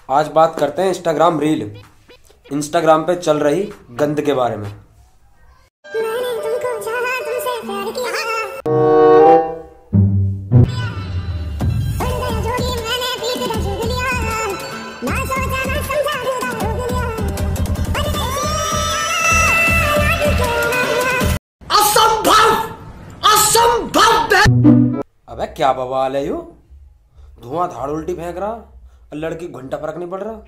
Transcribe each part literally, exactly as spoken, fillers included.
आज बात करते हैं इंस्टाग्राम रील, इंस्टाग्राम पे चल रही गंद के बारे में। असंभव, असंभव। अबे क्या बवाल है यो, धुआं धाड़ उल्टी फेंक रहा और लड़की को घंटा फर्क नहीं पड़ रहा।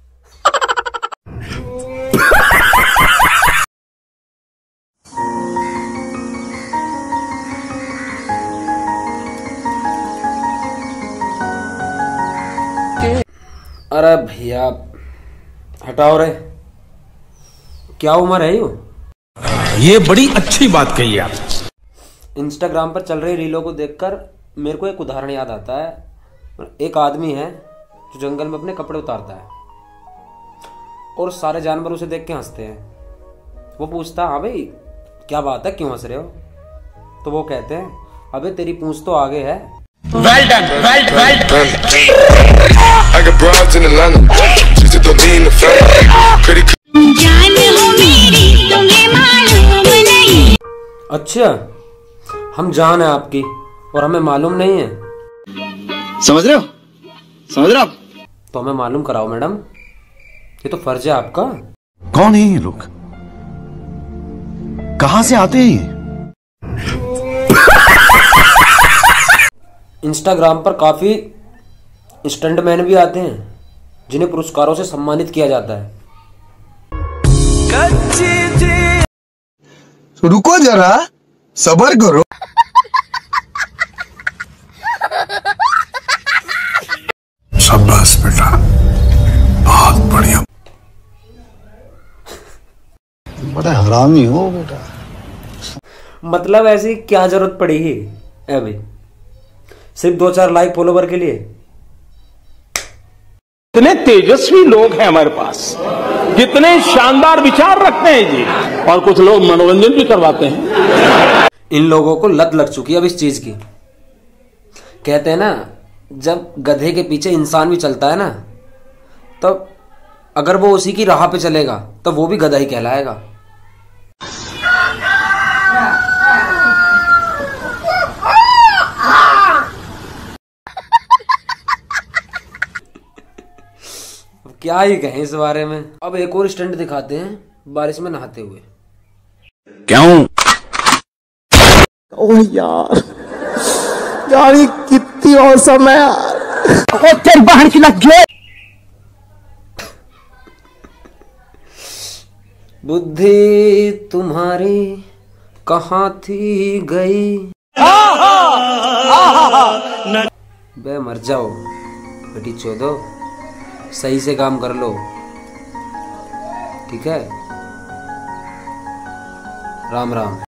अरे भैया हटाओ रे, क्या उम्र है यो? ये बड़ी अच्छी बात कही आप। इंस्टाग्राम पर चल रही रीलों को देखकर मेरे को एक उदाहरण याद आता है। एक आदमी है जो जंगल में अपने कपड़े उतारता है और सारे जानवर उसे देख के हंसते हैं। वो पूछता, हाँ भाई क्या बात है, क्यों हंस रहे हो? तो वो कहते हैं, अबे तेरी पूंछ तो आगे है। Well done, well, well done. I got broads in Atlanta, just to be in the family. Pretty जान हो मेरी तुम्हें मालूम नहीं। अच्छा, हम जान है आपकी और हमें मालूम नहीं है, समझ रहे हो? समझ रहे हो आप? तो हमें मालूम कराओ मैडम, ये तो फर्ज है आपका। कौन है ये लोग? कहां से आते हैं ये? इंस्टाग्राम पर काफी स्टंटमैन भी आते हैं जिन्हें पुरस्कारों से सम्मानित किया जाता है। रुको जरा, सब्र करो। शाबाश बेटा, बहुत बढ़िया। बड़ा हरामी हो बेटा। मतलब ऐसी क्या जरूरत पड़ी है ए भाई, सिर्फ दो चार लाइक फॉलोवर के लिए? कितने तेजस्वी लोग हैं हमारे पास, कितने शानदार विचार रखते हैं जी, और कुछ लोग मनोरंजन भी करवाते हैं। इन लोगों को लत लग चुकी है अब इस चीज की। कहते हैं ना, जब गधे के पीछे इंसान भी चलता है ना, तो अगर वो उसी की राह पे चलेगा तो वो भी गधा ही कहलाएगा। क्या ही कहें इस बारे में। अब एक और स्टंट दिखाते हैं बारिश में नहाते हुए। क्यों? ओह यार, यार ये कितनी औसम है यार। ओ तेरी बहन की लग गई। बुद्धि तुम्हारी कहाँ थी गई? बे मर जाओ बेटी चोदो, सही से काम कर लो, ठीक है? राम राम।